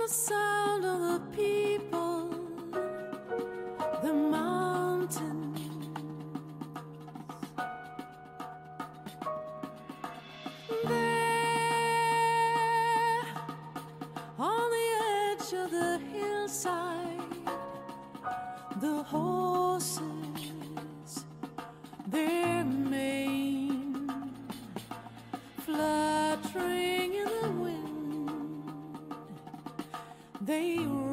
the sound of the people, the mountains. There, on the edge of the hillside, the horses, their mane fluttering in the wind, they